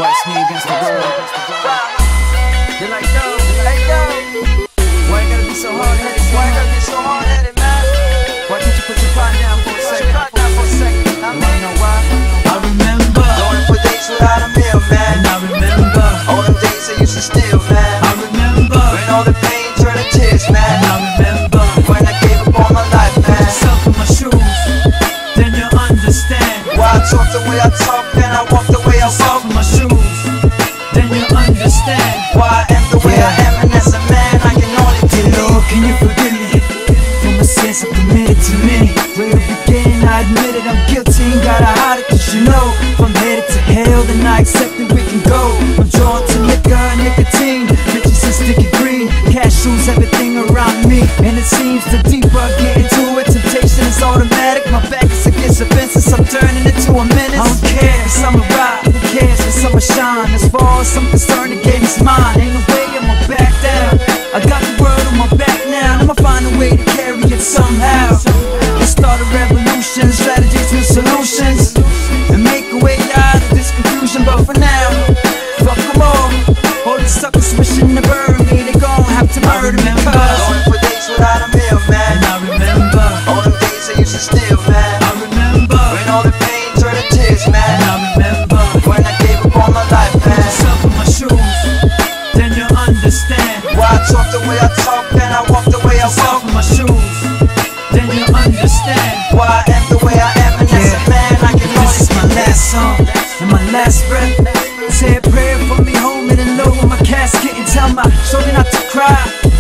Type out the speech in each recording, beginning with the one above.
Why it's me against the world. They're like, yo, why you gotta be so hard-headed? Man? Why can't you put your pride down for a second? You wanna know why? I remember going for days without a meal, man. and I remember All them days I used to steal, man. I remember When all the pain turned to tears, and man. I remember When I gave up all my life, Put man. yourself in my shoes, then you understand. Why I talk the way I talk and I walk the way I Yourself walk. in my shoes, then you understand. Why I am the way I am, and as a man I can only Dear believe. Lord, can you forgive me for my sins I've committed to many? Where the beginning I admit it, I'm guilty, ain't gotta hide it, cause you know if I'm headed to hell, then I accept that we can go. I'm drawn to liquor, nicotine, riches and sticky green. Cash rules everything around me, and it seems the deeper I get into it, temptation is automatic. My back is against the fences, I'm turning into a menace. I don't care, cause I'm a ride, who cares, cause I'm a shine. As far as I'm concerned, the game's mine. Ain't no way I'ma back down. I got the world on my back now, and I'ma find a way to carry it somehow. Let's start a revolution, strategies with solutions, and make a way out of this confusion. But for now, fuck them all these suckers wishing to burn me, they gon' have to murder me. Going for days without a meal, man. And I remember, All them days I used to steal, man. I remember, When all the pain turned to tears, and man. I remember. When I gave up all my life, Put man. yourself in my shoes, then you understand. Why I talk the way I talk and I walk the way I Yourself walk. in my shoes, then you understand. Why I am the way I am, and as a man I can This is my only last song and my last breath. Say a prayer for me home in the low in my casket and tell my shorty not to cry.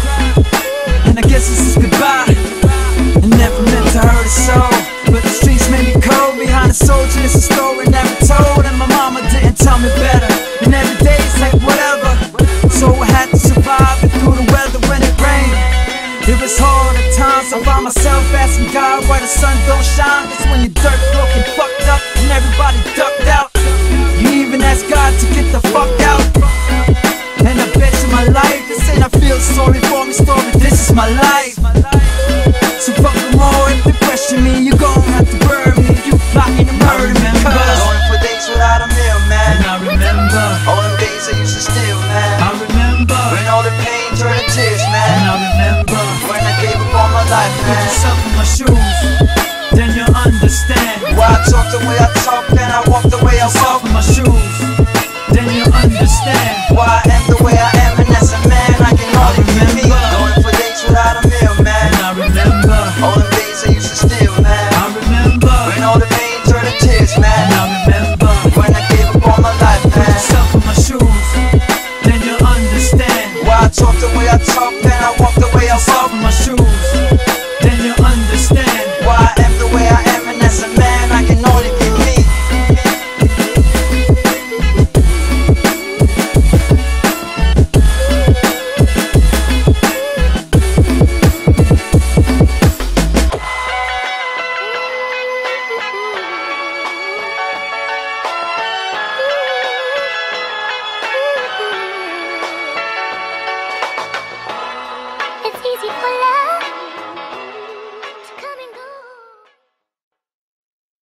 And I guess this is goodbye. I never meant to hurt a soul, but the streets made me cold. Behind the soldier is a story never told, and my mama didn't tell me better. And every day it's like whatever, so I had to survive it through the weather when it rained. It was hard at times, I found myself asking God why the sun don't shine. That's when you're dirt broken, fucked up, and everybody ducked out. You even ask God to get the fuck out. And I bet you my life, this ain't I feel sorry for me story, this is my life. So fuck them all, if they question me, you gon' have to burn me if you plotting to murder me. Going for days without a meal, man. And I remember, All them days I used to steal, man. I remember, When all the pain turned to tears, and man. I remember. When I gave up all my life, Put man. yourself in my shoes,